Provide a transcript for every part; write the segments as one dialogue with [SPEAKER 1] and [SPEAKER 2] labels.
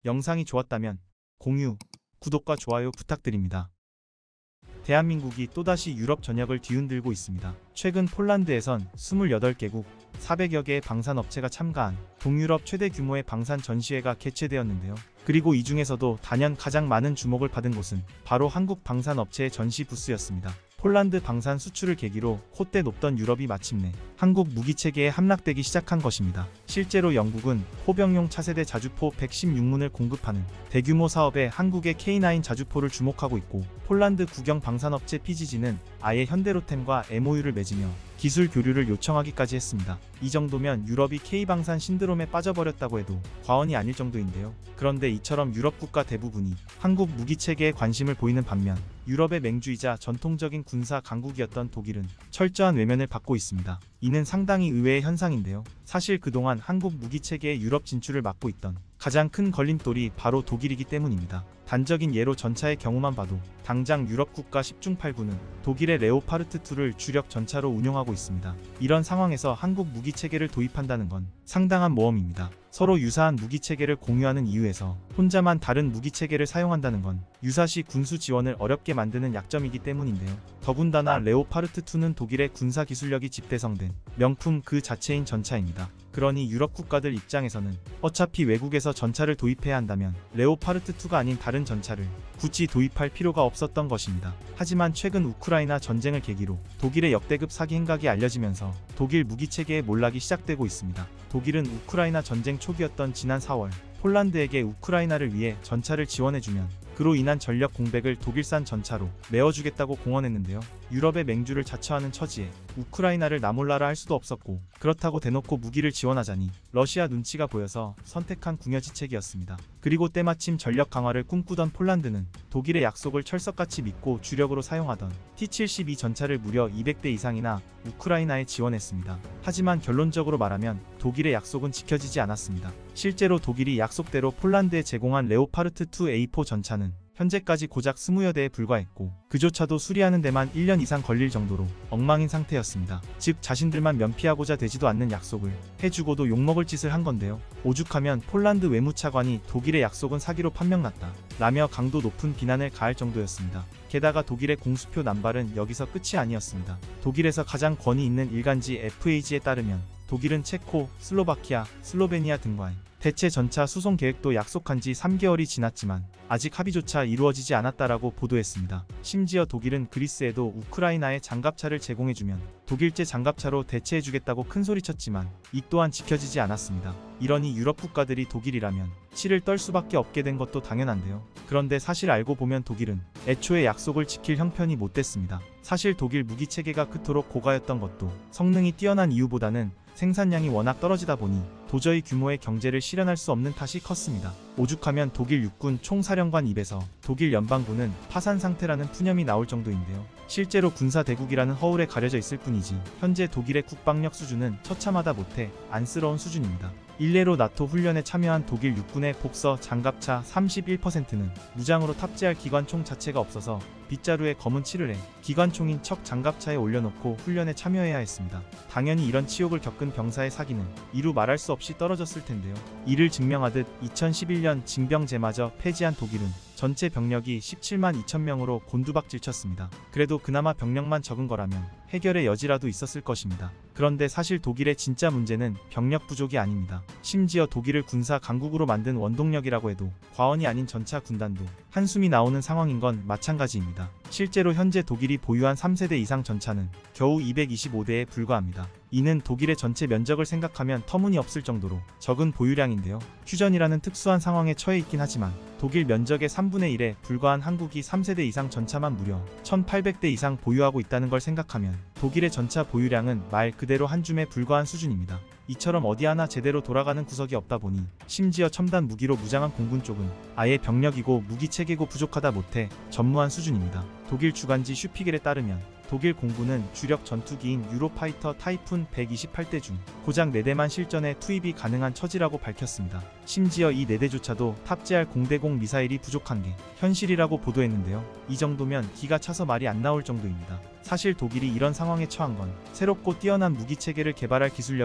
[SPEAKER 1] 영상이 좋았다면 공유, 구독과 좋아요 부탁드립니다. 대한민국이 또다시 유럽 전역을 뒤흔들고 있습니다. 최근 폴란드에선 28개국 400여 개의 방산업체가 참가한 동유럽 최대 규모의 방산 전시회가 개최되었는데요. 그리고 이 중에서도 단연 가장 많은 주목을 받은 곳은 바로 한국 방산업체의 전시 부스였습니다. 폴란드 방산 수출을 계기로 콧대 높던 유럽이 마침내 한국 무기체계에 함락되기 시작한 것입니다. 실제로 영국은 포병용 차세대 자주포 116문을 공급하는 대규모 사업에 한국의 K9 자주포를 주목하고 있고, 폴란드 국영 방산업체 PGG는 아예 현대로템과 MOU를 맺으며 기술 교류를 요청하기까지 했습니다. 이 정도면 유럽이 K방산 신드롬에 빠져버렸다고 해도 과언이 아닐 정도인데요. 그런데 이처럼 유럽 국가 대부분이 한국 무기체계에 관심을 보이는 반면 유럽의 맹주이자 전통적인 군사 강국이었던 독일은 철저한 외면을 받고 있습니다. 이는 상당히 의외의 현상인데요. 사실 그동안 한국 무기체계의 유럽 진출을 막고 있던 가장 큰 걸림돌이 바로 독일이기 때문입니다. 단적인 예로 전차의 경우만 봐도 당장 유럽 국가 10중 8구는 독일의 레오파르트 2를 주력 전차로 운용하고 있습니다. 이런 상황에서 한국 무기체계를 도입한다는 건 상당한 모험입니다. 서로 유사한 무기체계를 공유하는 이유에서 혼자만 다른 무기체계를 사용한다는 건 유사시 군수 지원을 어렵게 만드는 약점이기 때문인데요. 더군다나 레오파르트 2는 독일의 군사 기술력이 집대성된 명품 그 자체인 전차입니다. 그러니 유럽 국가들 입장에서는 어차피 외국에서 전차를 도입해야 한다면 레오파르트 2가 아닌 다른 전차를 굳이 도입할 필요가 없었던 것입니다. 하지만 최근 우크라이나 전쟁을 계기로 독일의 역대급 사기 행각이 알려지면서 독일 무기체계의 몰락이 시작되고 있습니다. 독일은 우크라이나 전쟁 초기였던 지난 4월 폴란드에게 우크라이나를 위해 전차를 지원해주면 그로 인한 전력 공백을 독일산 전차로 메워주겠다고 공언했는데요. 유럽의 맹주를 자처하는 처지에 우크라이나를 나몰라라 할 수도 없었고, 그렇다고 대놓고 무기를 지원하자니 러시아 눈치가 보여서 선택한 궁여지책이었습니다. 그리고 때마침 전력 강화를 꿈꾸던 폴란드는 독일의 약속을 철석같이 믿고 주력으로 사용하던 T-72 전차를 무려 200대 이상이나 우크라이나에 지원했습니다. 하지만 결론적으로 말하면 독일의 약속은 지켜지지 않았습니다. 실제로 독일이 약속대로 폴란드에 제공한 레오파르트 2 A4 전차는 현재까지 고작 20여 대에 불과했고, 그조차도 수리하는 데만 1년 이상 걸릴 정도로 엉망인 상태였습니다. 즉 자신들만 면피하고자 되지도 않는 약속을 해주고도 욕먹을 짓을 한 건데요. 오죽하면 폴란드 외무차관이 독일의 약속은 사기로 판명났다 라며 강도 높은 비난을 가할 정도였습니다. 게다가 독일의 공수표 남발은 여기서 끝이 아니었습니다. 독일에서 가장 권위 있는 일간지 FAG에 따르면 독일은 체코, 슬로바키아, 슬로베니아 등과의 대체 전차 수송 계획도 약속한 지 3개월이 지났지만 아직 합의조차 이루어지지 않았다라고 보도했습니다. 심지어 독일은 그리스에도 우크라이나에 장갑차를 제공해주면 독일제 장갑차로 대체해주겠다고 큰소리쳤지만 이 또한 지켜지지 않았습니다. 이러니 유럽 국가들이 독일이라면 치를 떨 수밖에 없게 된 것도 당연한데요. 그런데 사실 알고 보면 독일은 애초에 약속을 지킬 형편이 못 됐습니다. 사실 독일 무기체계가 그토록 고가였던 것도 성능이 뛰어난 이유보다는 생산량이 워낙 떨어지다 보니 도저히 규모의 경제를 실현할 수 없는 탓이 컸습니다. 오죽하면 독일 육군 총사령관 입에서 독일 연방군은 파산 상태라는 푸념이 나올 정도인데요. 실제로 군사대국이라는 허울에 가려져 있을 뿐이지 현재 독일의 국방력 수준은 처참하다 못해 안쓰러운 수준입니다. 일례로 나토 훈련에 참여한 독일 육군의 복서 장갑차 31%는 무장으로 탑재할 기관총 자체가 없어서 빗자루에 검은 칠을 해 기관총인 척 장갑차에 올려놓고 훈련에 참여해야 했습니다. 당연히 이런 치욕을 겪은 병사의 사기는 이루 말할 수 없이 떨어졌을 텐데요. 이를 증명하듯 2011년 징병제마저 폐지한 독일은 전체 병력이 17만 2천 명으로 곤두박질 쳤습니다. 그래도 그나마 병력만 적은 거라면 해결의 여지라도 있었을 것입니다. 그런데 사실 독일의 진짜 문제는 병력 부족이 아닙니다. 심지어 독일을 군사 강국으로 만든 원동력이라고 해도 과언이 아닌 전차 군단도 한숨이 나오는 상황인 건 마찬가지입니다. 실제로 현재 독일이 보유한 3세대 이상 전차는 겨우 225대에 불과합니다. 이는 독일의 전체 면적을 생각하면 터무니없을 정도로 적은 보유량인데요. 휴전이라는 특수한 상황에 처해 있긴 하지만 독일 면적의 3분의 1에 불과한 한국이 3세대 이상 전차만 무려 1800대 이상 보유하고 있다는 걸 생각하면 독일의 전차 보유량은 말 그대로 한 줌에 불과한 수준입니다. 이처럼 어디 하나 제대로 돌아가는 구석이 없다 보니 심지어 첨단 무기로 무장한 공군 쪽은 아예 병력이고 무기체계고 부족하다 못해 전무한 수준입니다. 독일 주간지 슈피겔에 따르면 독일 공군은 주력 전투기인 유로파이터 타이푼 128대 중 고작 4대만 실전에 투입이 가능한 처지라고 밝혔습니다. 심지어 이 4대조차도 탑재할 공대공 미사일이 부족한 게 현실이라고 보도했는데요. 이 정도면 기가 차서 말이 안 나올 정도입니다. 사실 독일이 이런 상황에 처한 건 새롭고 뛰어난 무기체계를 개발할 기술력은 보유했지만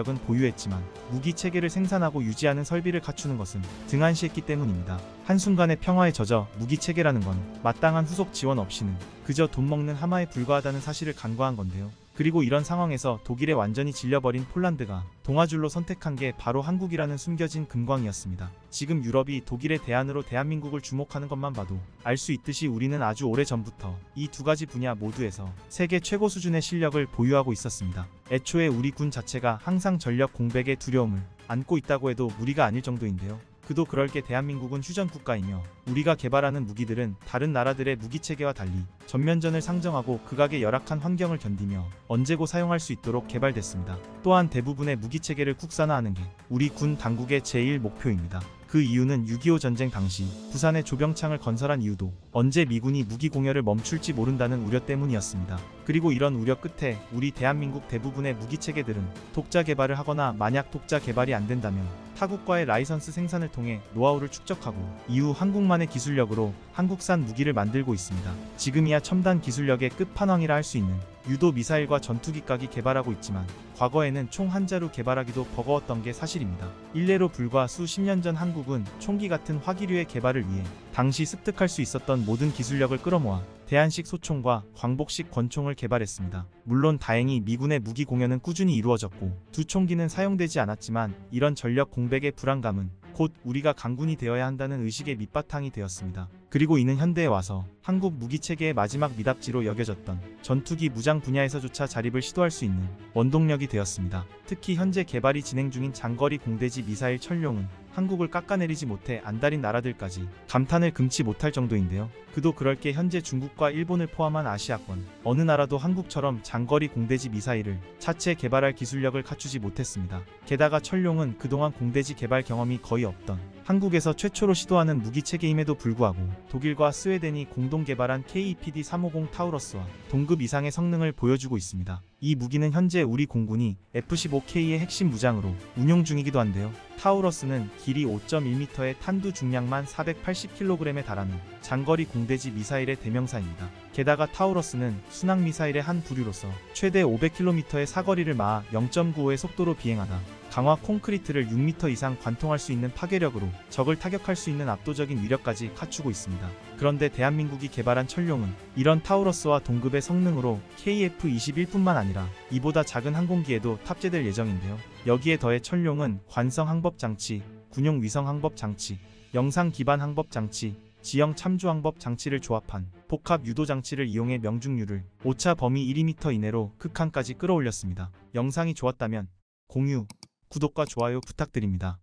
[SPEAKER 1] 보유했지만 무기 체계를 생산하고 유지하는 설비를 갖추는 것은 등한시했기 때문입니다. 한순간의 평화에 젖어 무기 체계라는 건 마땅한 후속 지원 없이는 그저 돈 먹는 하마에 불과하다는 사실을 간과한 건데요. 그리고 이런 상황에서 독일에 완전히 질려버린 폴란드가 동아줄로 선택한 게 바로 한국이라는 숨겨진 금광이었습니다. 지금 유럽이 독일의 대안으로 대한민국을 주목하는 것만 봐도 알 수 있듯이 우리는 아주 오래전부터 이 두 가지 분야 모두에서 세계 최고 수준의 실력을 보유하고 있었습니다. 애초에 우리 군 자체가 항상 전력 공백의 두려움을 안고 있다고 해도 무리가 아닐 정도인데요. 그도 그럴 게 대한민국은 휴전 국가이며 우리가 개발하는 무기들은 다른 나라들의 무기체계와 달리 전면전을 상정하고 극악의 열악한 환경을 견디며 언제고 사용할 수 있도록 개발됐습니다. 또한 대부분의 무기체계를 국산화하는 게 우리 군 당국의 제1 목표입니다. 그 이유는 6.25 전쟁 당시 부산에 조병창을 건설한 이유도 언제 미군이 무기 공여를 멈출지 모른다는 우려 때문이었습니다. 그리고 이런 우려 끝에 우리 대한민국 대부분의 무기체계들은 독자 개발을 하거나 만약 독자 개발이 안 된다면 타국과의 라이선스 생산을 통해 노하우를 축적하고 이후 한국만의 기술력으로 한국산 무기를 만들고 있습니다. 지금이야 첨단 기술력의 끝판왕이라 할 수 있는 유도 미사일과 전투기까지 개발하고 있지만 과거에는 총 한 자루 개발하기도 버거웠던 게 사실입니다. 일례로 불과 수십 년 전 한국은 총기 같은 화기류의 개발을 위해 당시 습득할 수 있었던 모든 기술력을 끌어모아 대한식 소총과 광복식 권총을 개발했습니다. 물론 다행히 미군의 무기 공여는 꾸준히 이루어졌고 두 총기는 사용되지 않았지만 이런 전력 공백의 불안감은 곧 우리가 강군이 되어야 한다는 의식의 밑바탕이 되었습니다. 그리고 이는 현대에 와서 한국 무기체계의 마지막 미답지로 여겨졌던 전투기 무장 분야에서조차 자립을 시도할 수 있는 원동력이 되었습니다. 특히 현재 개발이 진행 중인 장거리 공대지 미사일 천룡은 한국을 깎아내리지 못해 안달인 나라들까지 감탄을 금치 못할 정도인데요. 그도 그럴 게 현재 중국과 일본을 포함한 아시아권 어느 나라도 한국처럼 장거리 공대지 미사일을 차체 개발할 기술력을 갖추지 못했습니다. 게다가 천룡은 그동안 공대지 개발 경험이 거의 없던 한국에서 최초로 시도하는 무기체계임에도 불구하고 독일과 스웨덴이 공동 개발한 KEPD-350 타우러스와 동급 이상의 성능을 보여주고 있습니다. 이 무기는 현재 우리 공군이 F-15K의 핵심 무장으로 운용 중이기도 한데요. 타우러스는 길이 5.1m의 탄두 중량만 480kg에 달하는 장거리 공대지 미사일의 대명사입니다. 게다가 타우러스는 순항미사일의 한 부류로서 최대 500km의 사거리를 마하 0.95의 속도로 비행하다 강화 콘크리트를 6m 이상 관통할 수 있는 파괴력으로 적을 타격할 수 있는 압도적인 위력까지 갖추고 있습니다. 그런데 대한민국이 개발한 천룡은 이런 타우러스와 동급의 성능으로 KF-21뿐만 아니라 이보다 작은 항공기에도 탑재될 예정인데요. 여기에 더해 천룡은 관성 항법 장치, 군용 위성 항법 장치, 영상 기반 항법 장치, 지형 참조 항법 장치를 조합한 복합 유도 장치를 이용해 명중률을 오차 범위 1m 이내로 극한까지 끌어올렸습니다. 영상이 좋았다면 공유, 구독과 좋아요 부탁드립니다.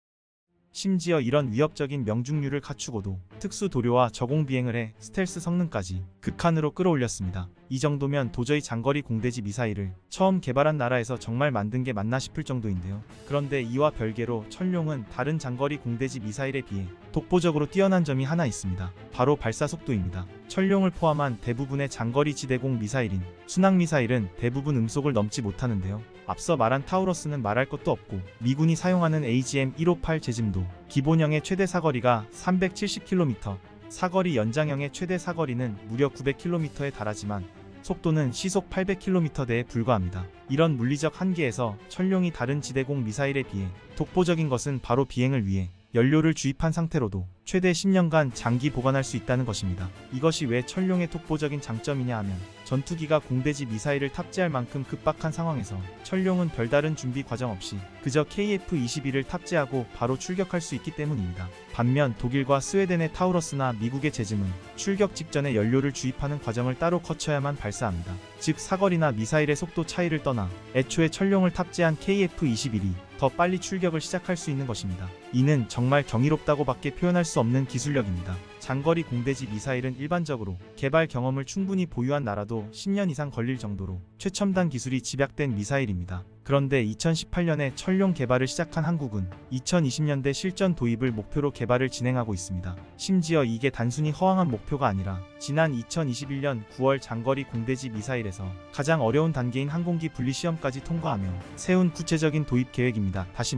[SPEAKER 1] 심지어 이런 위협적인 명중률을 갖추고도 특수 도료와 저공 비행을 해 스텔스 성능까지 극한으로 끌어올렸습니다. 이 정도면 도저히 장거리 공대지 미사일을 처음 개발한 나라에서 정말 만든 게 맞나 싶을 정도인데요. 그런데 이와 별개로 천룡은 다른 장거리 공대지 미사일에 비해 독보적으로 뛰어난 점이 하나 있습니다. 바로 발사 속도입니다. 천룡을 포함한 대부분의 장거리 지대공 미사일인 순항미사일은 대부분 음속을 넘지 못하는데요. 앞서 말한 타우러스는 말할 것도 없고 미군이 사용하는 AGM-158 제짐도 기본형의 최대 사거리가 370km, 사거리 연장형의 최대 사거리는 무려 900km에 달하지만 속도는 시속 800km대에 불과합니다. 이런 물리적 한계에서 천룡이 다른 지대공 미사일에 비해 독보적인 것은 바로 비행을 위해 연료를 주입한 상태로도 최대 10년간 장기 보관할 수 있다는 것입니다. 이것이 왜 천룡의 독보적인 장점이냐 하면 전투기가 공대지 미사일을 탑재할 만큼 급박한 상황에서 천룡은 별다른 준비 과정 없이 그저 KF-21을 탑재하고 바로 출격할 수 있기 때문입니다. 반면 독일과 스웨덴의 타우러스나 미국의 제즘은 출격 직전에 연료를 주입하는 과정을 따로 거쳐야만 발사합니다. 즉 사거리나 미사일의 속도 차이를 떠나 애초에 천룡을 탑재한 KF-21이 더 빨리 출격을 시작할 수 있는 것입니다. 이는 정말 경이롭다고 밖에 표현할 수 없는 기술력입니다. 장거리 공대지 미사일은 일반적으로 개발 경험을 충분히 보유한 나라도 10년 이상 걸릴 정도로 최첨단 기술이 집약된 미사일입니다. 그런데 2018년에 천룡 개발을 시작한 한국은 2020년대 실전 도입을 목표로 개발을 진행하고 있습니다. 심지어 이게 단순히 허황한 목표가 아니라 지난 2021년 9월 장거리 공대지 미사일에서 가장 어려운 단계인 항공기 분리 시험까지 통과하며 세운 구체적인 도입 계획입니다. 다시 말해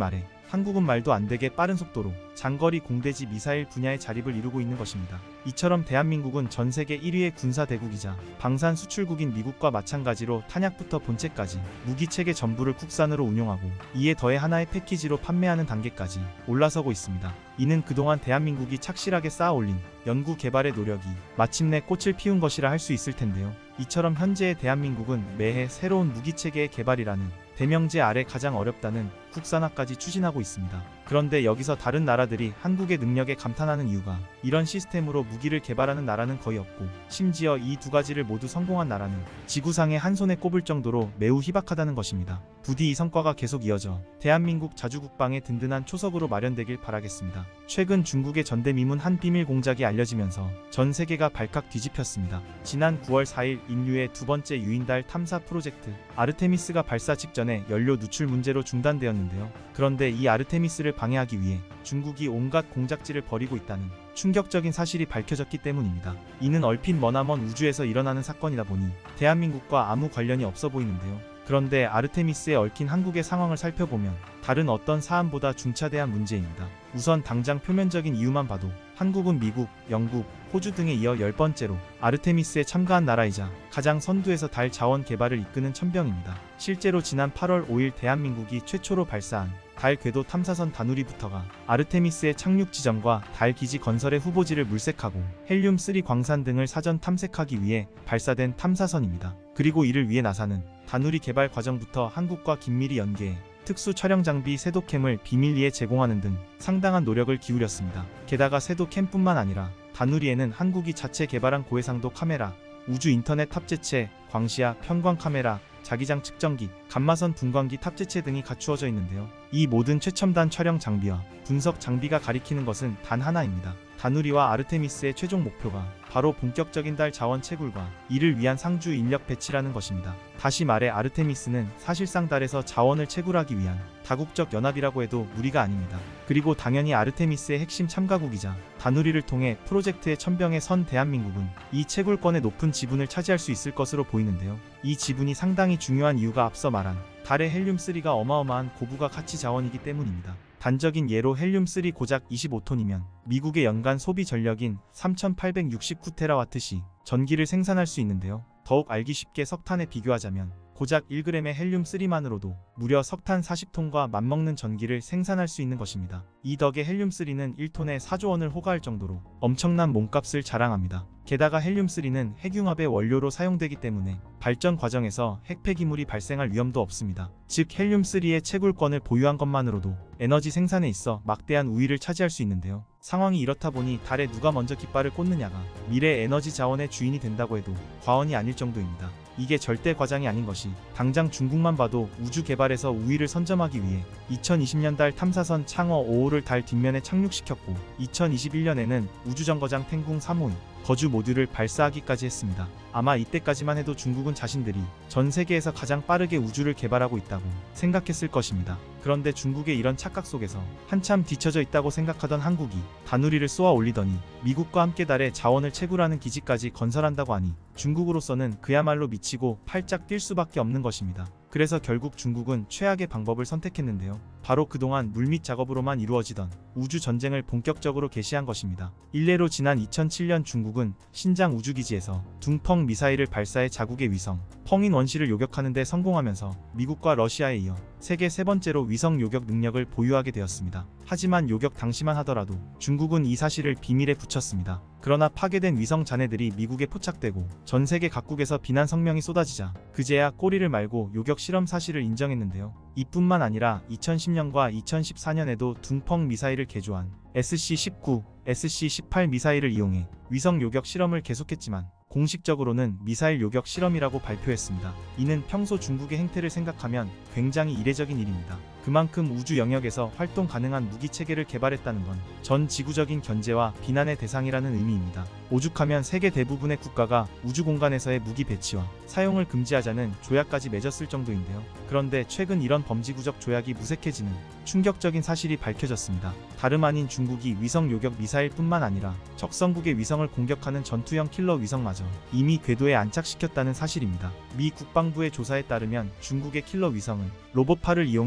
[SPEAKER 1] 한국은 말도 안 되게 빠른 속도로 장거리 공대지 미사일 분야의 자립을 이루고 있는 것입니다. 이처럼 대한민국은 전 세계 1위의 군사 대국이자 방산 수출국인 미국과 마찬가지로 탄약부터 본체까지 무기체계 전부를 국산으로 운용하고 이에 더해 하나의 패키지로 판매하는 단계까지 올라서고 있습니다. 이는 그동안 대한민국이 착실하게 쌓아올린 연구 개발의 노력이 마침내 꽃을 피운 것이라 할 수 있을 텐데요. 이처럼 현재의 대한민국은 매해 새로운 무기체계의 개발이라는 대명제 아래 가장 어렵다는 국산화까지 추진하고 있습니다. 그런데 여기서 다른 나라들이 한국의 능력에 감탄하는 이유가 이런 시스템으로 무기를 개발하는 나라는 거의 없고 심지어 이 두 가지를 모두 성공한 나라는 지구상에 한 손에 꼽을 정도로 매우 희박하다는 것입니다. 부디 이 성과가 계속 이어져 대한민국 자주국방의 든든한 초석으로 마련되길 바라겠습니다. 최근 중국의 전대미문 한 비밀 공작이 알려지면서 전 세계가 발칵 뒤집혔습니다. 지난 9월 4일 인류의 두 번째 유인달 탐사 프로젝트 아르테미스가 발사 직전에 연료 누출 문제로 중단되었는데요. 그런데 이 아르테미스를 방해하기 위해 중국이 온갖 공작질을 벌이고 있다는 충격적인 사실이 밝혀졌기 때문입니다. 이는 얼핏 머나먼 우주에서 일어나는 사건이다 보니 대한민국과 아무 관련이 없어 보이는데요. 그런데 아르테미스에 얽힌 한국의 상황을 살펴보면 다른 어떤 사안보다 중차대한 문제입니다. 우선 당장 표면적인 이유만 봐도 한국은 미국, 영국, 호주 등에 이어 10번째로 아르테미스에 참가한 나라이자 가장 선두에서 달 자원 개발을 이끄는 천병입니다. 실제로 지난 8월 5일 대한민국이 최초로 발사한 달 궤도 탐사선 다누리부터가 아르테미스의 착륙 지점과 달 기지 건설의 후보지를 물색하고 헬륨3 광산 등을 사전 탐색하기 위해 발사된 탐사선입니다. 그리고 이를 위해 나사는 다누리 개발 과정부터 한국과 긴밀히 연계해 특수 촬영 장비 세도캠을 비밀리에 제공하는 등 상당한 노력을 기울였습니다. 게다가 세도캠뿐만 아니라 다누리에는 한국이 자체 개발한 고해상도 카메라, 우주 인터넷 탑재체, 광시야 편광 카메라, 자기장 측정기, 감마선 분광기 탑재체 등이 갖추어져 있는데요. 이 모든 최첨단 촬영 장비와 분석 장비가 가리키는 것은 단 하나입니다. 다누리와 아르테미스의 최종 목표가 바로 본격적인 달 자원 채굴과 이를 위한 상주 인력 배치라는 것입니다. 다시 말해 아르테미스는 사실상 달에서 자원을 채굴하기 위한 다국적 연합이라고 해도 무리가 아닙니다. 그리고 당연히 아르테미스의 핵심 참가국이자 다누리를 통해 프로젝트의 천병에 선 대한민국은 이 채굴권의 높은 지분을 차지할 수 있을 것으로 보이는데요. 이 지분이 상당히 중요한 이유가 앞서 말한 달의 헬륨3가 어마어마한 고부가 가치 자원이기 때문입니다. 단적인 예로 헬륨3 고작 25톤이면 미국의 연간 소비 전력인 3869테라와트시 전기를 생산할 수 있는데요. 더욱 알기 쉽게 석탄에 비교하자면 고작 1g의 헬륨3만으로도 무려 석탄 40톤과 맞먹는 전기를 생산할 수 있는 것입니다. 이 덕에 헬륨3는 1톤에 4조 원을 호가할 정도로 엄청난 몸값을 자랑합니다. 게다가 헬륨3는 핵융합의 원료로 사용되기 때문에 발전 과정에서 핵폐기물이 발생할 위험도 없습니다. 즉 헬륨3의 채굴권을 보유한 것만으로도 에너지 생산에 있어 막대한 우위를 차지할 수 있는데요. 상황이 이렇다 보니 달에 누가 먼저 깃발을 꽂느냐가 미래 에너지 자원의 주인이 된다고 해도 과언이 아닐 정도입니다. 이게 절대 과장이 아닌 것이 당장 중국만 봐도 우주 개발에서 우위를 선점하기 위해 2020년 달 탐사선 창어 5호를 달 뒷면에 착륙시켰고 2021년에는 우주정거장 탱궁 3호인 거주 모듈을 발사하기까지 했습니다. 아마 이때까지만 해도 중국은 자신들이 전 세계에서 가장 빠르게 우주를 개발하고 있다고 생각했을 것입니다. 그런데 중국의 이런 착각 속에서 한참 뒤처져 있다고 생각하던 한국이 다누리를 쏘아 올리더니 미국과 함께 달에 자원을 채굴하는 기지까지 건설한다고 하니 중국으로서는 그야말로 미치고 팔짝 뛸 수밖에 없는 것입니다. 그래서 결국 중국은 최악의 방법을 선택했는데요. 바로 그동안 물밑 작업으로만 이루어지던 우주 전쟁을 본격적으로 개시한 것입니다. 일례로 지난 2007년 중국은 신장 우주기지에서 둥펑 미사일을 발사해 자국의 위성 펑인 원시를 요격하는 데 성공하면서 미국과 러시아에 이어 세계 세 번째로 위성 요격 능력을 보유하게 되었습니다. 하지만 요격 당시만 하더라도 중국은 이 사실을 비밀에 붙였습니다. 그러나 파괴된 위성 잔해들이 미국에 포착되고 전 세계 각국에서 비난 성명이 쏟아지자 그제야 꼬리를 말고 요격 실험 사실을 인정했는데요. 이뿐만 아니라 2010년과 2014년에도 둥펑 미사일을 개조한 SC-19, SC-18 미사일을 이용해 위성 요격 실험을 계속했지만 공식적으로는 미사일 요격 실험이라고 발표했습니다. 이는 평소 중국의 행태를 생각하면 굉장히 이례적인 일입니다. 그만큼 우주 영역에서 활동 가능한 무기 체계를 개발했다는 건 전 지구적인 견제와 비난의 대상이라는 의미입니다. 오죽하면 세계 대부분의 국가가 우주 공간에서의 무기 배치와 사용을 금지하자는 조약까지 맺었을 정도인데요. 그런데 최근 이런 범지구적 조약이 무색해지는 충격적인 사실이 밝혀졌습니다. 다름 아닌 중국이 위성 요격 미사일뿐만 아니라 적성국의 위성을 공격하는 전투형 킬러 위성마저 이미 궤도에 안착시켰다는 사실입니다. 미 국방부의 조사에 따르면 중국의 킬러 위성은 로봇팔을 이용해 적성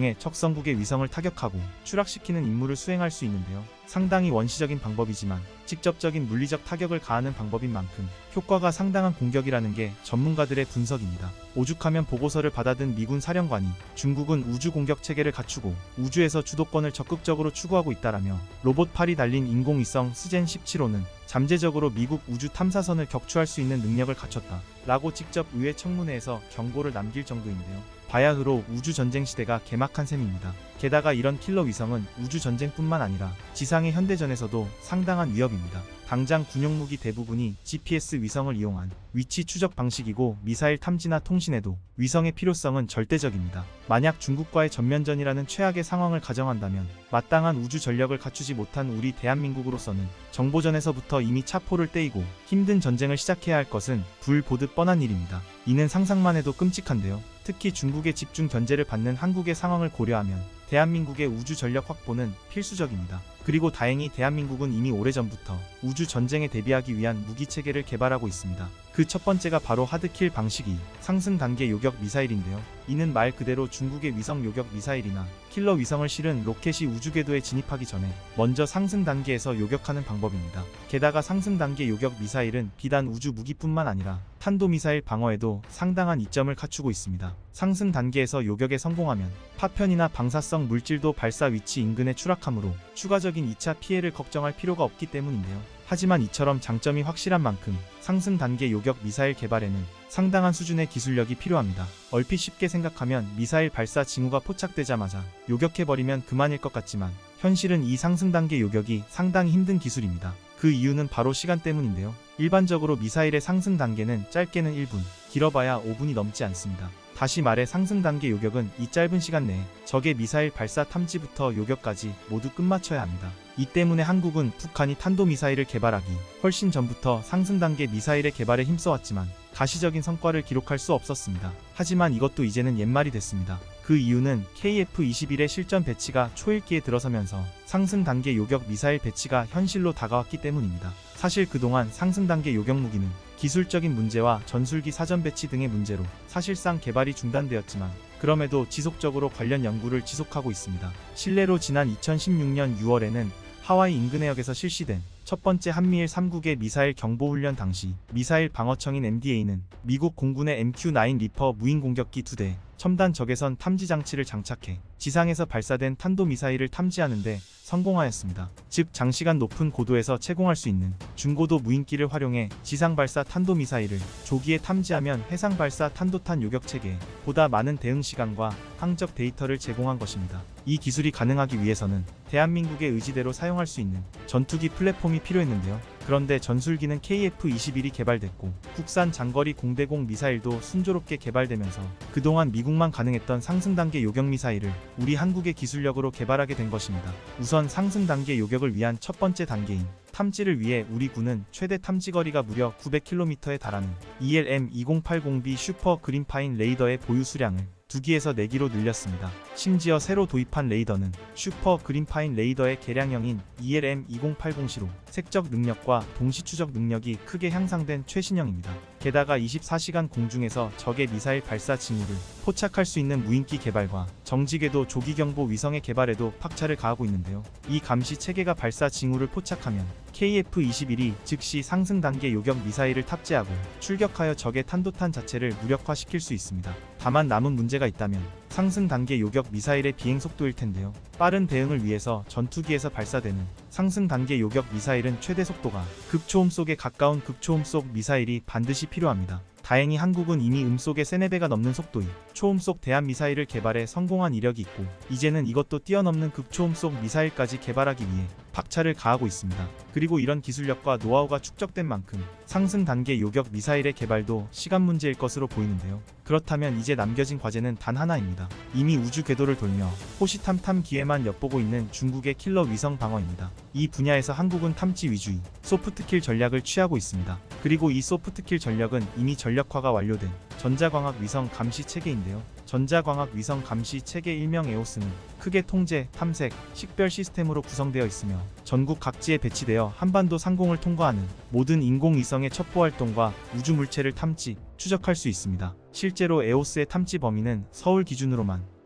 [SPEAKER 1] 특정국의 위성을 타격하고 추락시키는 임무를 수행할 수 있는데요. 상당히 원시적인 방법이지만 직접적인 물리적 타격을 가하는 방법인 만큼 효과가 상당한 공격이라는 게 전문가들의 분석입니다. 오죽하면 보고서를 받아든 미군 사령관이 중국은 우주 공격 체계를 갖추고 우주에서 주도권을 적극적으로 추구하고 있다라며 로봇팔이 달린 인공위성 스젠 17호는 잠재적으로 미국 우주 탐사선을 격추할 수 있는 능력을 갖췄다 라고 직접 의회 청문회에서 경고를 남길 정도인데요. 바야흐로 우주전쟁 시대가 개막한 셈입니다. 게다가 이런 킬러 위성은 우주전쟁뿐만 아니라 지상의 현대전에서도 상당한 위협입니다. 당장 군용무기 대부분이 GPS 위성을 이용한 위치 추적 방식이고 미사일 탐지나 통신에도 위성의 필요성은 절대적입니다. 만약 중국과의 전면전이라는 최악의 상황을 가정한다면 마땅한 우주 전력을 갖추지 못한 우리 대한민국으로서는 정보전에서부터 이미 차포를 떼이고 힘든 전쟁을 시작해야 할 것은 불 보듯 뻔한 일입니다. 이는 상상만 해도 끔찍한데요. 특히 중국의 집중 견제를 받는 한국의 상황을 고려하면 대한민국의 우주 전력 확보는 필수적입니다. 그리고 다행히 대한민국은 이미 오래전부터 우주 전쟁에 대비하기 위한 무기 체계를 개발하고 있습니다. 그 첫 번째가 바로 하드킬 방식이 상승 단계 요격 미사일인데요. 이는 말 그대로 중국의 위성 요격 미사일이나 킬러 위성을 실은 로켓이 우주 궤도에 진입하기 전에 먼저 상승 단계에서 요격하는 방법입니다. 게다가 상승 단계 요격 미사일은 비단 우주 무기뿐만 아니라 탄도미사일 방어에도 상당한 이점을 갖추고 있습니다. 상승 단계에서 요격에 성공하면 파편이나 방사성 물질도 발사 위치 인근에 추락하므로 추가적인 2차 피해를 걱정할 필요가 없기 때문인데요. 하지만 이처럼 장점이 확실한 만큼 상승 단계 요격 미사일 개발에는 상당한 수준의 기술력이 필요합니다. 얼핏 쉽게 생각하면 미사일 발사 징후가 포착되자마자 요격해버리면 그만일 것 같지만 현실은 이 상승 단계 요격이 상당히 힘든 기술입니다. 그 이유는 바로 시간 때문인데요. 일반적으로 미사일의 상승 단계는 짧게는 1분, 길어봐야 5분이 넘지 않습니다. 다시 말해 상승 단계 요격은 이 짧은 시간 내에 적의 미사일 발사 탐지부터 요격까지 모두 끝마쳐야 합니다. 이 때문에 한국은 북한이 탄도미사일을 개발하기 훨씬 전부터 상승 단계 미사일의 개발에 힘써왔지만 가시적인 성과를 기록할 수 없었습니다. 하지만 이것도 이제는 옛말이 됐습니다. 그 이유는 KF-21의 실전 배치가 초읽기에 들어서면서 상승 단계 요격 미사일 배치가 현실로 다가왔기 때문입니다. 사실 그동안 상승 단계 요격 무기는 기술적인 문제와 전술기 사전 배치 등의 문제로 사실상 개발이 중단되었지만 그럼에도 지속적으로 관련 연구를 지속하고 있습니다. 실례로 지난 2016년 6월에는 하와이 인근 해역에서 실시된 첫 번째 한미일 3국의 미사일 경보훈련 당시 미사일 방어청인 MDA는 미국 공군의 MQ-9 리퍼 무인 공격기 2대, 첨단 적외선 탐지 장치를 장착해 지상에서 발사된 탄도미사일을 탐지하는 데 성공하였습니다. 즉 장시간 높은 고도에서 채공할 수 있는 중고도 무인기를 활용해 지상 발사 탄도미사일을 조기에 탐지하면 해상 발사 탄도탄 요격 체계에 보다 많은 대응 시간과 항적 데이터를 제공한 것입니다. 이 기술이 가능하기 위해서는 대한민국의 의지대로 사용할 수 있는 전투기 플랫폼이 필요했는데요. 그런데 전술기는 KF-21이 개발됐고 국산 장거리 공대공 미사일도 순조롭게 개발되면서 그동안 미국만 가능했던 상승 단계 요격 미사일을 우리 한국의 기술력으로 개발하게 된 것입니다. 우선 상승 단계 요격을 위한 첫 번째 단계인 탐지를 위해 우리 군은 최대 탐지거리가 무려 900km에 달하는 ELM-2080B 슈퍼 그린파인 레이더의 보유 수량을 2기에서 4기로 늘렸습니다. 심지어 새로 도입한 레이더는 슈퍼 그린파인 레이더의 개량형인 ELM-2080C로 색적 능력과 동시 추적 능력이 크게 향상된 최신형입니다. 게다가 24시간 공중에서 적의 미사일 발사 징후를 포착할 수 있는 무인기 개발과 정지궤도 조기경보 위성의 개발에도 박차를 가하고 있는데요. 이 감시 체계가 발사 징후를 포착하면 KF-21이 즉시 상승 단계 요격 미사일을 탑재하고 출격하여 적의 탄도탄 자체를 무력화시킬 수 있습니다. 다만 남은 문제가 있다면 상승 단계 요격 미사일의 비행 속도일 텐데요. 빠른 대응을 위해서 전투기에서 발사되는 상승 단계 요격 미사일은 최대 속도가 극초음속에 가까운 극초음속 미사일이 반드시 필요합니다. 다행히 한국은 이미 음속의 3-4배가 넘는 속도의 초음속 대함미사일을 개발해 성공한 이력이 있고 이제는 이것도 뛰어넘는 극초음속 미사일까지 개발하기 위해 박차를 가하고 있습니다. 그리고 이런 기술력과 노하우가 축적된 만큼 상승 단계 요격 미사일의 개발도 시간 문제일 것으로 보이는데요. 그렇다면 이제 남겨진 과제는 단 하나입니다. 이미 우주 궤도를 돌며 호시탐탐 기회만 엿보고 있는 중국의 킬러 위성 방어입니다. 이 분야에서 한국은 탐지 위주의 소프트킬 전략을 취하고 있습니다. 그리고 이 소프트킬 전략은 이미 전력화가 완료된 전자광학 위성 감시 체계인데요. 전자광학 위성 감시 체계 일명 에오스는 크게 통제, 탐색, 식별 시스템으로 구성되어 있으며 전국 각지에 배치되어 한반도 상공을 통과하는 모든 인공위성의 첩보 활동과 우주 물체를 탐지, 추적할 수 있습니다. 실제로 에오스의 탐지 범위는 서울 기준으로만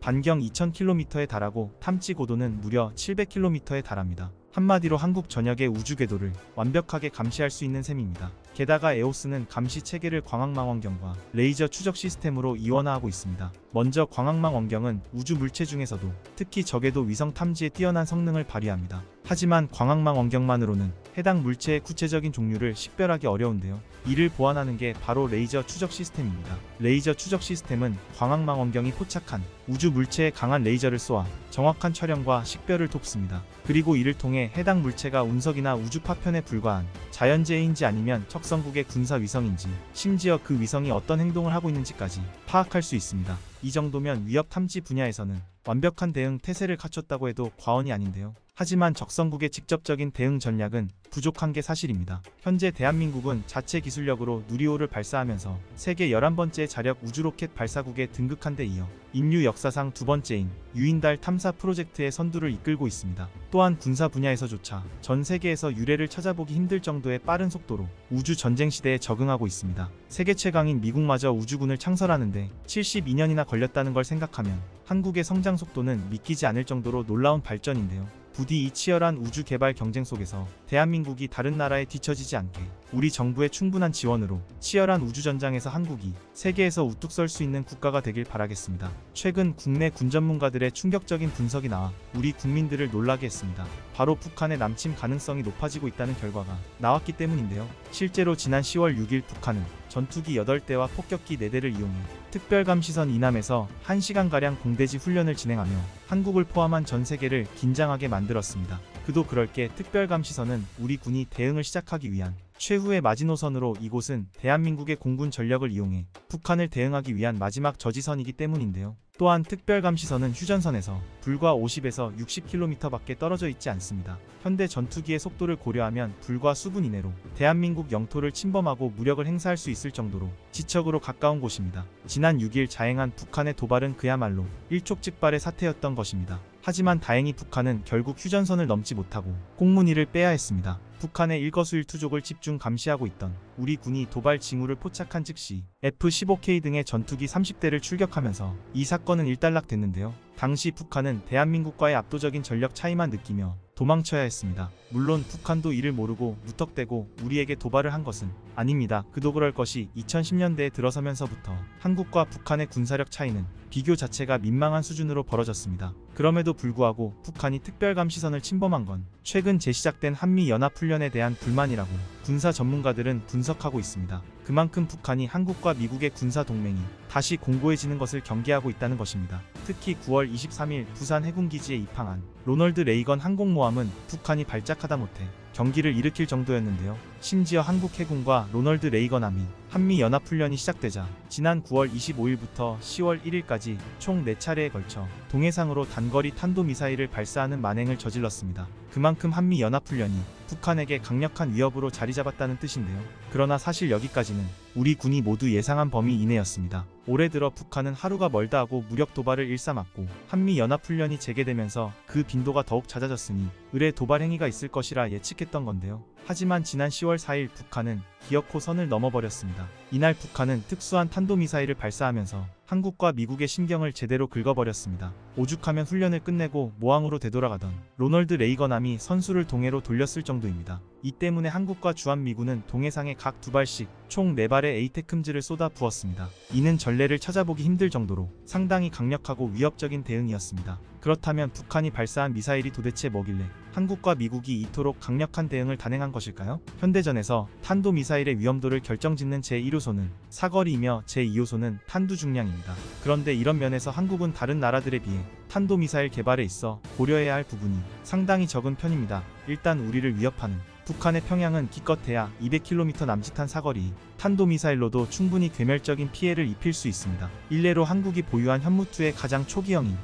[SPEAKER 1] 반경 2000km에 달하고 탐지 고도는 무려 700km에 달합니다. 한마디로 한국 전역의 우주 궤도를 완벽하게 감시할 수 있는 셈입니다. 게다가 에오스는 감시 체계를 광학망 원경과 레이저 추적 시스템으로 이원화하고 있습니다. 먼저 광학망 원경은 우주 물체 중에서도 특히 저궤도 위성 탐지에 뛰어난 성능을 발휘합니다. 하지만 광학망 원경만으로는 해당 물체의 구체적인 종류를 식별하기 어려운데요. 이를 보완하는 게 바로 레이저 추적 시스템입니다. 레이저 추적 시스템은 광학망 원경이 포착한 우주 물체에 강한 레이저를 쏘아 정확한 촬영과 식별을 돕습니다. 그리고 이를 통해 해당 물체가 운석이나 우주 파편에 불과한 자연재해인지 아니면 척성국의 군사 위성인지, 심지어 그 위성이 어떤 행동을 하고 있는지까지 파악할 수 있습니다. 이 정도면 위협 탐지 분야에서는 완벽한 대응 태세를 갖췄다고 해도 과언이 아닌데요. 하지만 적성국의 직접적인 대응 전략은 부족한 게 사실입니다. 현재 대한민국은 자체 기술력으로 누리호를 발사하면서 세계 11번째 자력 우주로켓 발사국에 등극한 데 이어 인류 역사상 두 번째인 유인달 탐사 프로젝트의 선두를 이끌고 있습니다. 또한 군사 분야에서조차 전 세계에서 유례를 찾아보기 힘들 정도의 빠른 속도로 우주 전쟁 시대에 적응하고 있습니다. 세계 최강인 미국마저 우주군을 창설하는데 72년이나 걸렸다는 걸 생각하면 한국의 성장 속도는 믿기지 않을 정도로 놀라운 발전인데요. 부디 이 치열한 우주 개발 경쟁 속에서 대한민국이 다른 나라에 뒤처지지 않게 우리 정부의 충분한 지원으로 치열한 우주 전장에서 한국이 세계에서 우뚝 설 수 있는 국가가 되길 바라겠습니다. 최근 국내 군 전문가들의 충격적인 분석이 나와 우리 국민들을 놀라게 했습니다. 바로 북한의 남침 가능성이 높아지고 있다는 결과가 나왔기 때문인데요. 실제로 지난 10월 6일 북한은 전투기 8대와 폭격기 4대를 이용해 특별감시선 이남에서 1시간가량 공대지 훈련을 진행하며 한국을 포함한 전 세계를 긴장하게 만들었습니다. 그도 그럴 게 특별감시선은 우리 군이 대응을 시작하기 위한 최후의 마지노선으로 이곳은 대한민국의 공군 전력을 이용해 북한을 대응하기 위한 마지막 저지선이기 때문인데요. 또한 특별감시선은 휴전선에서 불과 50에서 60km 밖에 떨어져 있지 않습니다. 현대 전투기의 속도를 고려하면 불과 수분 이내로 대한민국 영토를 침범하고 무력을 행사할 수 있을 정도로 지척으로 가까운 곳입니다. 지난 6일 자행한 북한의 도발은 그야말로 일촉즉발의 사태였던 것입니다. 하지만 다행히 북한은 결국 휴전선을 넘지 못하고 꽁무니를 빼야 했습니다. 북한의 일거수일투족을 집중 감시하고 있던 우리 군이 도발 징후를 포착한 즉시 F-15K 등의 전투기 30대를 출격하면서 이 사건은 일단락됐는데요. 당시 북한은 대한민국과의 압도적인 전력 차이만 느끼며 도망쳐야 했습니다. 물론 북한도 이를 모르고 무턱대고 우리에게 도발을 한 것은 아닙니다. 그도 그럴 것이 2010년대에 들어서면서부터 한국과 북한의 군사력 차이는 비교 자체가 민망한 수준으로 벌어졌습니다. 그럼에도 불구하고 북한이 특별감시선을 침범한 건 최근 재시작된 한미연합훈련에 대한 불만이라고 군사 전문가들은 분석하고 있습니다. 그만큼 북한이 한국과 미국의 군사 동맹이 다시 공고해지는 것을 경계하고 있다는 것입니다. 특히 9월 23일 부산 해군기지에 입항한 로널드 레이건 항공모함은 북한이 발작하다 못해 경기를 일으킬 정도였는데요. 심지어 한국 해군과 로널드 레이건함이 한미연합훈련이 시작되자 지난 9월 25일부터 10월 1일까지 총 4차례에 걸쳐 동해상으로 단거리 탄도미사일을 발사하는 만행을 저질렀습니다. 그만큼 한미연합훈련이 북한에게 강력한 위협으로 자리잡았다는 뜻인데요. 그러나 사실 여기까지는 우리 군이 모두 예상한 범위 이내였습니다. 올해 들어 북한은 하루가 멀다 하고 무력 도발을 일삼았고 한미연합훈련이 재개되면서 그 빈도가 더욱 잦아졌으니 의례 도발 행위가 있을 것이라 예측했던 건데요. 하지만 지난 10월 4일 북한은 기어코 선을 넘어버렸습니다. 이날 북한은 특수한 탄도미사일을 발사하면서 한국과 미국의 심경을 제대로 긁어버렸습니다. 오죽하면 훈련을 끝내고 모항으로 되돌아가던 로널드 레이건함이 선수를 동해로 돌렸을 정도입니다. 이 때문에 한국과 주한미군은 동해상에 각 2발씩 총 4발의 에이테크즘을 쏟아 부었습니다. 이는 전례를 찾아보기 힘들 정도로 상당히 강력하고 위협적인 대응이었습니다. 그렇다면 북한이 발사한 미사일이 도대체 뭐길래 한국과 미국이 이토록 강력한 대응을 단행한 것일까요? 현대전에서 탄도미사일의 위험도를 결정짓는 제1호소는 사거리이며 제2호소는 탄두 중량입니다. 그런데 이런 면에서 한국은 다른 나라들에 비해 탄도미사일 개발에 있어 고려해야 할 부분이 상당히 적은 편입니다. 일단 우리를 위협하는 북한의 평양은 기껏해야 200km 남짓한 사거리 탄도미사일로도 충분히 괴멸적인 피해를 입힐 수 있습니다. 일례로 한국이 보유한 현무2의 가장 초기형인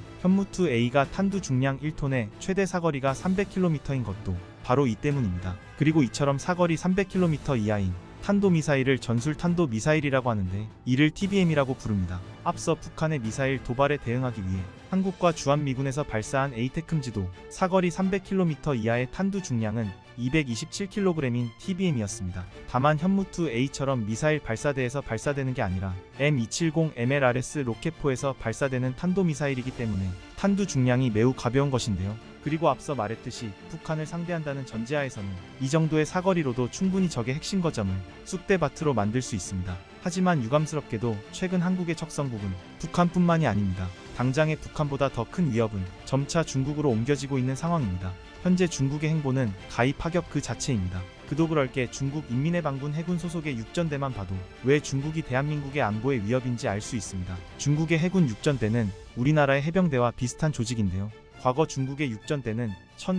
[SPEAKER 1] 현무2A가 탄두 중량 1톤에 최대 사거리가 300km인 것도 바로 이 때문입니다. 그리고 이처럼 사거리 300km 이하인 탄도미사일을 전술탄도미사일이라고 하는데 이를 TBM이라고 부릅니다. 앞서 북한의 미사일 도발에 대응하기 위해 한국과 주한미군에서 발사한 에이테크즘도 사거리 300km 이하의 탄두 중량은 227kg인 TBM이었습니다. 다만 현무2A처럼 미사일 발사대에서 발사되는 게 아니라 M270 MLRS 로켓포에서 발사되는 탄도미사일이기 때문에 탄두 중량이 매우 가벼운 것인데요. 그리고 앞서 말했듯이 북한을 상대한다는 전제하에서는 이 정도의 사거리로도 충분히 적의 핵심 거점을 쑥대밭으로 만들 수 있습니다. 하지만 유감스럽게도 최근 한국의 척성국은 북한뿐만이 아닙니다. 당장의 북한보다 더 큰 위협은 점차 중국으로 옮겨지고 있는 상황입니다. 현재 중국의 행보는 가히 파격 그 자체입니다. 그도 그럴 게 중국 인민해방군 해군 소속의 육전대만 봐도 왜 중국이 대한민국의 안보의 위협인지 알 수 있습니다. 중국의 해군 육전대는 우리나라의 해병대와 비슷한 조직인데요. 과거 중국의 육전대는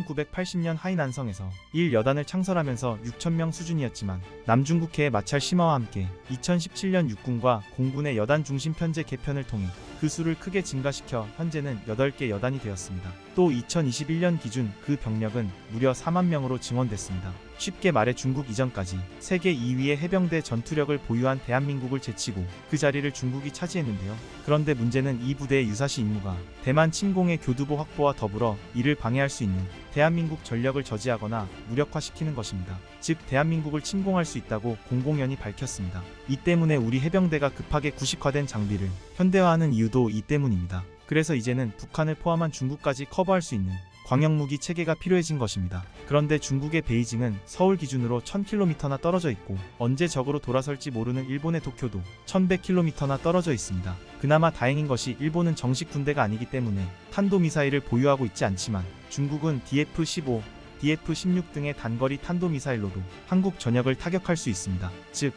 [SPEAKER 1] 1980년 하이난성에서 1여단을 창설하면서 6,000명 수준이었지만 남중국해의 마찰 심화와 함께 2017년 육군과 공군의 여단 중심 편제 개편을 통해 그 수를 크게 증가시켜 현재는 8개 여단이 되었습니다. 또 2021년 기준 그 병력은 무려 4만 명으로 증원됐습니다. 쉽게 말해 중국 이전까지 세계 2위의 해병대 전투력을 보유한 대한민국을 제치고 그 자리를 중국이 차지했는데요. 그런데 문제는 이 부대의 유사시 임무가 대만 침공의 교두보 확보와 더불어 이를 방해할 수 있는 대한민국 전력을 저지하거나 무력화시키는 것입니다. 즉 대한민국을 침공할 수 있다고 공공연히 밝혔습니다. 이 때문에 우리 해병대가 급하게 구식화된 장비를 현대화하는 이유도 이 때문입니다. 그래서 이제는 북한을 포함한 중국까지 커버할 수 있는 광역무기 체계가 필요해진 것입니다. 그런데 중국의 베이징은 서울 기준으로 1000km나 떨어져 있고 언제 적으로 돌아설지 모르는 일본의 도쿄도 1100km나 떨어져 있습니다. 그나마 다행인 것이 일본은 정식 군대가 아니기 때문에 탄도미사일을 보유하고 있지 않지만 중국은 DF-15, DF-16 등의 단거리 탄도미사일로도 한국 전역을 타격할 수 있습니다. 즉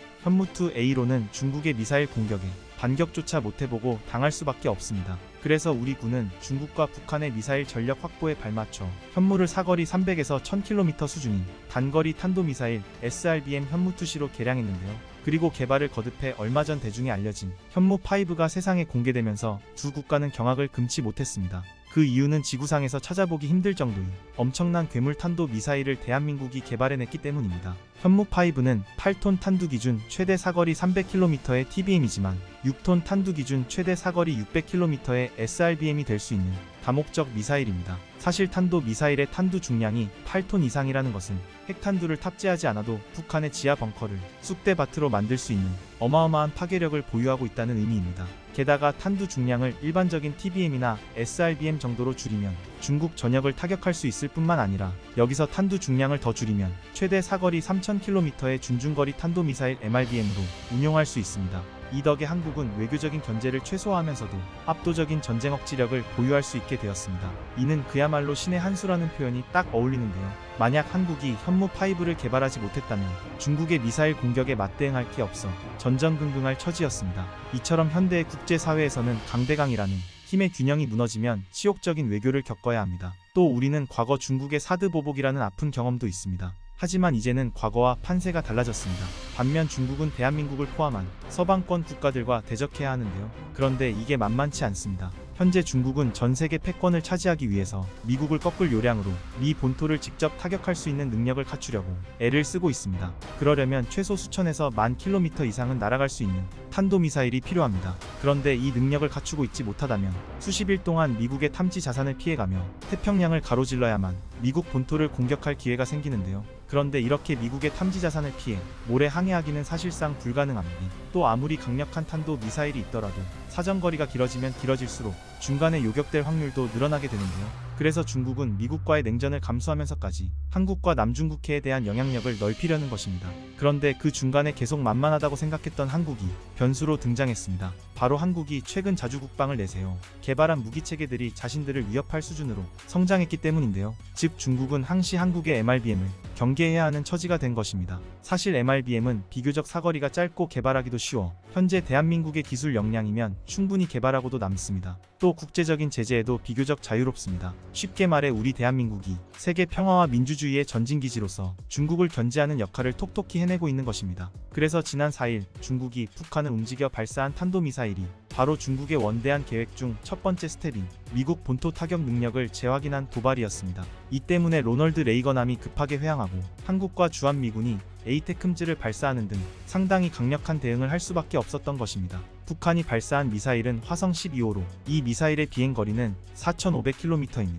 [SPEAKER 1] 현무2A로는 중국의 미사일 공격에 반격조차 못해보고 당할 수밖에 없습니다. 그래서 우리 군은 중국과 북한의 미사일 전력 확보에 발맞춰 현무를 사거리 300에서 1000km 수준인 단거리 탄도미사일 SRBM 현무2C로 개량했는데요. 그리고 개발을 거듭해 얼마 전 대중에 알려진 현무5가 세상에 공개되면서 두 국가는 경악을 금치 못했습니다. 그 이유는 지구상에서 찾아보기 힘들 정도의 엄청난 괴물 탄도 미사일을 대한민국이 개발해냈기 때문입니다. 현무5는 8톤 탄두 기준 최대 사거리 300km의 TBM이지만 6톤 탄두 기준 최대 사거리 600km의 SRBM이 될 수 있는 다목적 미사일입니다. 사실 탄도 미사일의 탄두 중량이 8톤 이상이라는 것은 핵탄두를 탑재하지 않아도 북한의 지하 벙커를 쑥대밭으로 만들 수 있는 어마어마한 파괴력을 보유하고 있다는 의미입니다. 게다가 탄두 중량을 일반적인 TBM이나 SRBM 정도로 줄이면 중국 전역을 타격할 수 있을 뿐만 아니라 여기서 탄두 중량을 더 줄이면 최대 사거리 3000km의 준중거리 탄도미사일 MRBM으로 운용할 수 있습니다. 이 덕에 한국은 외교적인 견제를 최소화하면서도 압도적인 전쟁 억지력을 보유할 수 있게 되었습니다. 이는 그야말로 신의 한 수라는 표현이 딱 어울리는데요. 만약 한국이 현무5를 개발하지 못했다면 중국의 미사일 공격에 맞대응할 게 없어 전전긍긍할 처지였습니다. 이처럼 현대의 국제사회에서는 강대강이라는 힘의 균형이 무너지면 치욕적인 외교를 겪어야 합니다. 또 우리는 과거 중국의 사드보복이라는 아픈 경험도 있습니다. 하지만 이제는 과거와 판세가 달라졌습니다. 반면 중국은 대한민국을 포함한 서방권 국가들과 대적해야 하는데요. 그런데 이게 만만치 않습니다. 현재 중국은 전 세계 패권을 차지하기 위해서 미국을 꺾을 요량으로 미 본토를 직접 타격할 수 있는 능력을 갖추려고 애를 쓰고 있습니다. 그러려면 최소 수천에서 10,000km 이상은 날아갈 수 있는 탄도미사일이 필요합니다. 그런데 이 능력을 갖추고 있지 못하다면 수십일 동안 미국의 탐지 자산을 피해가며 태평양을 가로질러야만 미국 본토를 공격할 기회가 생기는데요. 그런데 이렇게 미국의 탐지 자산을 피해 모래 항해하기는 사실상 불가능합니다. 또 아무리 강력한 탄도 미사일이 있더라도 사정거리가 길어지면 길어질수록 중간에 요격될 확률도 늘어나게 되는데요. 그래서 중국은 미국과의 냉전을 감수하면서까지 한국과 남중국해에 대한 영향력을 넓히려는 것입니다. 그런데 그 중간에 계속 만만하다고 생각했던 한국이 변수로 등장했습니다. 바로 한국이 최근 자주국방을 내세워 개발한 무기체계들이 자신들을 위협할 수준으로 성장했기 때문인데요. 즉 중국은 항시 한국의 MRBM을 경계해야 하는 처지가 된 것입니다. 사실 MRBM은 비교적 사거리가 짧고 개발하기도 쉬워 현재 대한민국의 기술 역량이면 충분히 개발하고도 남습니다. 또 국제적인 제재에도 비교적 자유롭습니다. 쉽게 말해 우리 대한민국이 세계 평화와 민주주의의 전진기지로서 중국을 견제하는 역할을 톡톡히 해내고 있는 것입니다. 그래서 지난 4일 중국이 북한을 움직여 발사한 탄도미사일이 바로 중국의 원대한 계획 중 첫 번째 스텝인 미국 본토 타격 능력을 재확인한 도발이었습니다. 이 때문에 로널드 레이건함이 급하게 회항하고 한국과 주한미군이 에이테크즘을 발사하는 등 상당히 강력한 대응을 할 수밖에 없었던 것입니다. 북한이 발사한 미사일은 화성 12호로 이 미사일의 비행거리는 4,500km입니다.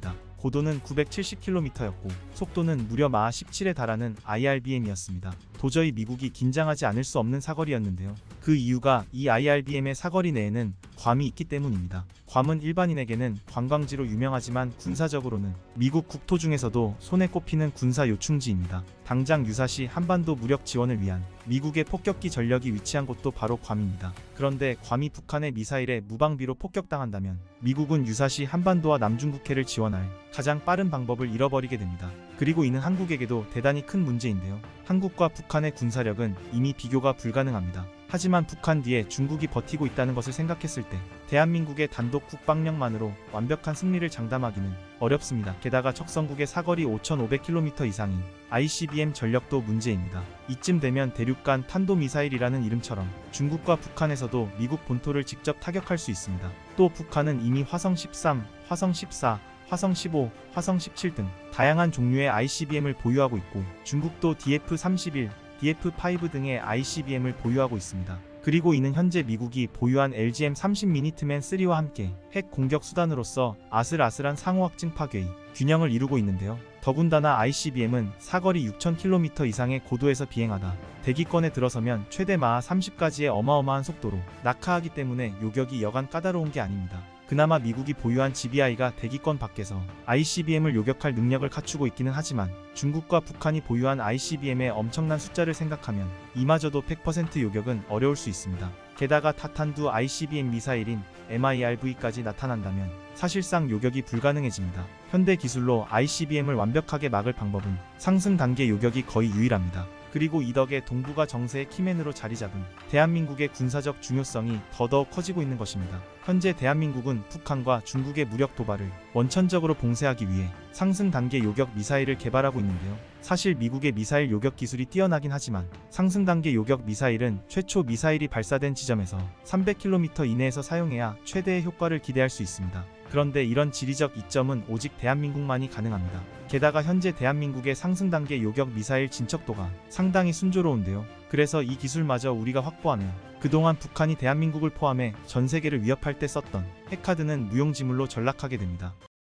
[SPEAKER 1] 고도는 970km였고 속도는 무려 마하 17에 달하는 IRBM이었습니다. 도저히 미국이 긴장하지 않을 수 없는 사거리였는데요. 그 이유가 이 IRBM의 사거리 내에는 괌이 있기 때문입니다. 괌은 일반인에게는 관광지로 유명하지만 군사적으로는 미국 국토 중에서도 손에 꼽히는 군사 요충지입니다. 당장 유사시 한반도 무력 지원을 위한 미국의 폭격기 전력이 위치한 곳도 바로 괌입니다. 그런데 괌이 북한의 미사일에 무방비로 폭격당한다면 미국은 유사시 한반도와 남중국해를 지원할 가장 빠른 방법을 잃어버리게 됩니다. 그리고 이는 한국에게도 대단히 큰 문제인데요. 한국과 북한의 군사력은 이미 비교가 불가능합니다. 하지만 북한 뒤에 중국이 버티고 있다는 것을 생각했을 때 대한민국의 단독 국방력만으로 완벽한 승리를 장담하기는 어렵습니다. 게다가 적성국의 사거리 5,500km 이상인 ICBM 전력도 문제입니다. 이쯤 되면 대륙간 탄도미사일이라는 이름처럼 중국과 북한에서도 미국 본토를 직접 타격할 수 있습니다. 또 북한은 이미 화성 13, 화성 14, 화성 15, 화성 17 등 다양한 종류의 ICBM을 보유하고 있고 중국도 DF-31, DF-5 등의 ICBM을 보유하고 있습니다. 그리고 이는 현재 미국이 보유한 LGM-30 미니트맨3와 함께 핵 공격 수단으로서 아슬아슬한 상호 확증 파괴의 균형을 이루고 있는데요. 더군다나 ICBM은 사거리 6,000km 이상의 고도에서 비행하다 대기권에 들어서면 최대 마하 30까지의 어마어마한 속도로 낙하하기 때문에 요격이 여간 까다로운 게 아닙니다. 그나마 미국이 보유한 GBI가 대기권 밖에서 ICBM을 요격할 능력을 갖추고 있기는 하지만 중국과 북한이 보유한 ICBM의 엄청난 숫자를 생각하면 이마저도 100% 요격은 어려울 수 있습니다. 게다가 타탄두 ICBM 미사일인 MIRV까지 나타난다면 사실상 요격이 불가능해집니다. 현대 기술로 ICBM을 완벽하게 막을 방법은 상승 단계 요격이 거의 유일합니다. 그리고 이 덕에 동북아 정세의 키맨으로 자리잡은 대한민국의 군사적 중요성이 더더욱 커지고 있는 것입니다. 현재 대한민국은 북한과 중국의 무력 도발을 원천적으로 봉쇄하기 위해 상승 단계 요격 미사일을 개발하고 있는데요. 사실 미국의 미사일 요격 기술이 뛰어나긴 하지만 상승 단계 요격 미사일은 최초 미사일이 발사된 지점에서 300km 이내에서 사용해야 최대의 효과를 기대할 수 있습니다. 그런데 이런 지리적 이점은 오직 대한민국만이 가능합니다. 게다가 현재 대한민국의 상승 단계 요격 미사일 진척도가 상당히 순조로운데요. 그래서 이 기술마저 우리가 확보하면 그동안 북한이 대한민국을 포함해 전 세계를 위협할 때 썼던 핵카드는 무용지물로 전락하게 됩니다.